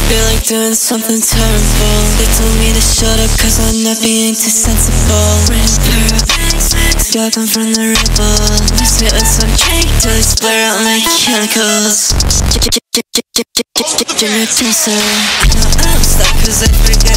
Feel like doing something terrible. They told me to shut up cause I'm not being too sensible. Red pearl bangs, got them from the rebel. Mix me with some cake till it's blur out my chemicals. Jimmy Tensor. No, I don't stop cause I forget